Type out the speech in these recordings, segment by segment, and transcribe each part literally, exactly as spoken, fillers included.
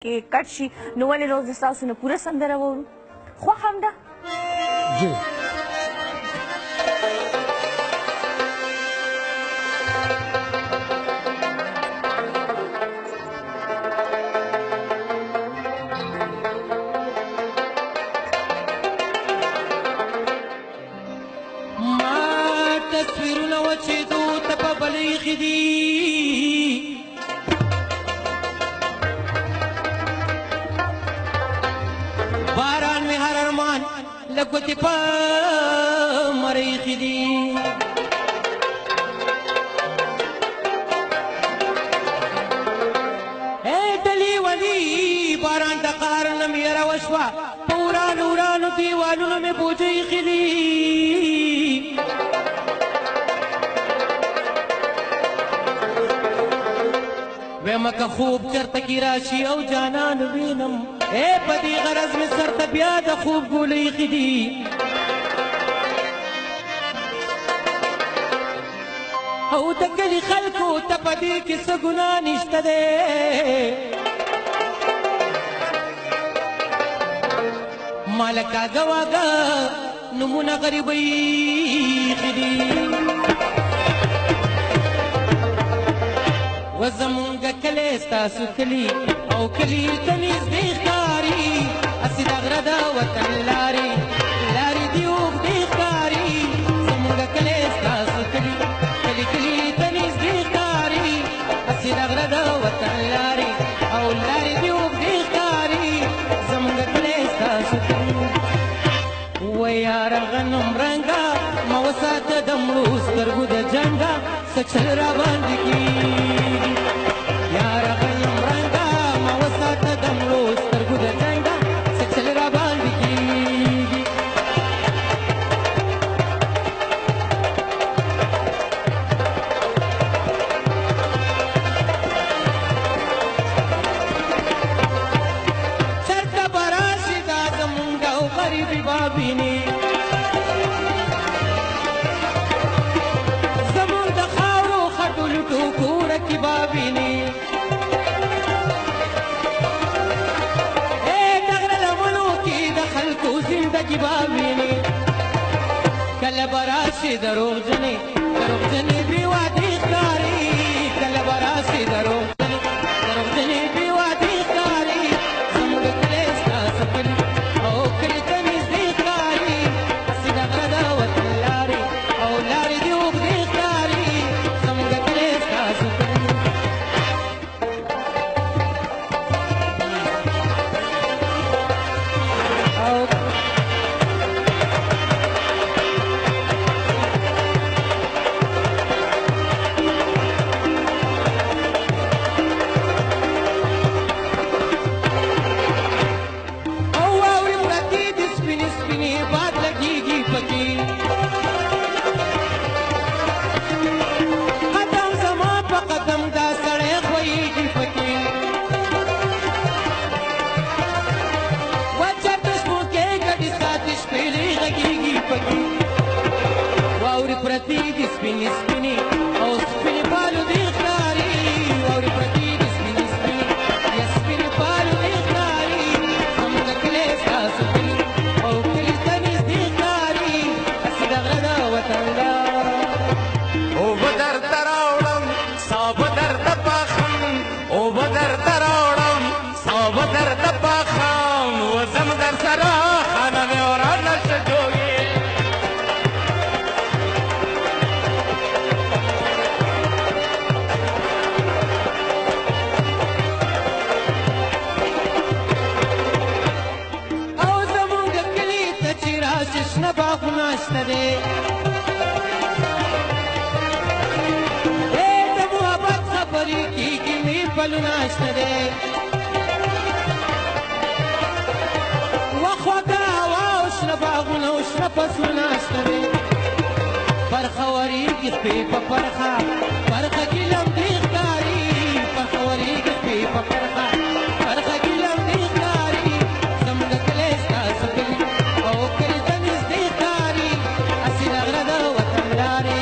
کې کټ شي نو ولې روز د ستاسو نه پوره سندره واورو خوښ هم ده جی تصویرونه وچېدو ته په بلې ایښي دي باران مې هر ارمان له ګوتې په مره ایښي دي ای ډلې ولي باران د قهر نه مې یره وشوه په ورانو ورانو دیوالونو مې بوجۍ ایښي دي ویمه که خوب چرته کې راشي او جانان وینم ای په دې غرض مې سر ته بیا د خوب ګولۍ ایښي دي او د کلي خلکو ته په دې کې څه ګناه نشته دی ما له کاږه واږه نومونه غریبۍ ایښي دي و زمونږ کلی ستاسو کلي او کلي ته نږدې ښکاري هسې د غره د وطن لارې لارې دې اوږدې ښکاري زمونږ کلی ستاسو کلي کلي کلي ته نږدې ښکاري هسې د غره د وطن لارې او لارې دې اوږدې ښکاري زمونږ کلی ستاسو کلي و یاره غنم رنګه ما وساته د مړو سترګو د جنګه څه چل راباندې کېږي یاره غنم رنګه ما وساته د مړو سترګو د جنګه څه چل راباندې کېږي چرته به راشي دا زمونږ او غریبي به ویني کی بابینی اے دغر لمنو کی دخل کو زندگی بابینی کل براشی دروغ جنی دروغ جنی بیوادی خاری کل براشی دروغ جنی دروغ جنی بیوادی خاری زموږ کلی ستاسو کلي او کلي ته نږدې ښکاري هسې د غره د وطن لارې او لارې دې اوږدې ښکاري زموږ کلی ستاسو کلي پرتی دي سپینې سپینې او سپینې بالو دې ښکاري واورې پرتې دي سپینې سپینې یا سپینې بالو دې ښکاري زموږ کلی ستاسو کلي او کلي ته نږدې ښکاري هسې د غره د وطن لار اوبه درته راوړم سابه درته پاخم اوبه درته راوړم سابه درته پاخم وزم در سره خانه مې ورانه شه جوړې شنه باغونه شته دی ای د محبت خبرې کېږي مې پلونه شته دی وخوږه هوا او شنه باغونه او شنه فصلونه شته دی پرخه ورېږي سپې په پرخه پرخه کې لمدې ښکاري پرخه ورېږي سپې په پرخه پرخه کې لمدې ښکاري زموږ کلی ستاسو کلي او کلي ته نږدې ښکاري هسې د غره د وطن لارې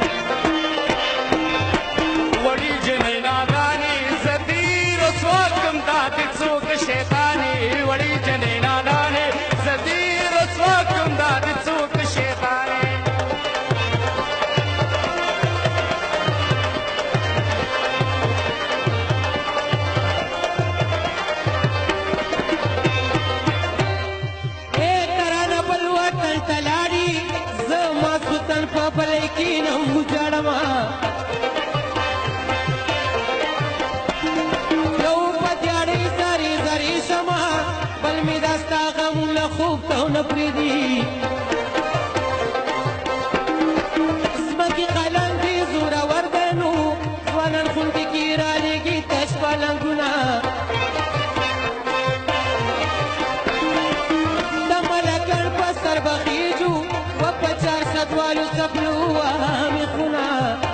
وړي جنۍ ناګانې زه دې رسوا کوم دا دې څوک شیطانې وړې جنې نادانې زه دې رسوا کوم دا دې څوک شیطانې لیکینم وجړما یو پتیاړی ساری زری شما بل می داستا غم له خوب ته نه پریدي سمکی قلم دی زورا وردنو ځوانان خونډې کې را لېږي تش پالنګونه د ملکړ په سر بخیجو و په چار سدوالو څپلو وهمې خونه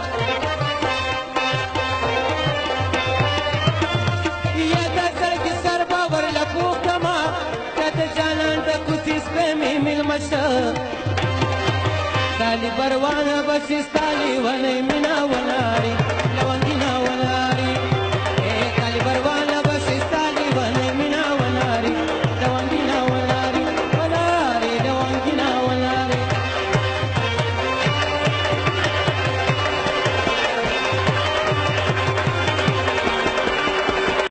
یا د زړګي سر به ورله پوښتمه که د جانان د کوڅې سپی مې مېلمه شه ستا لیبروانه بسې ستا لیونۍ مینه ولاړې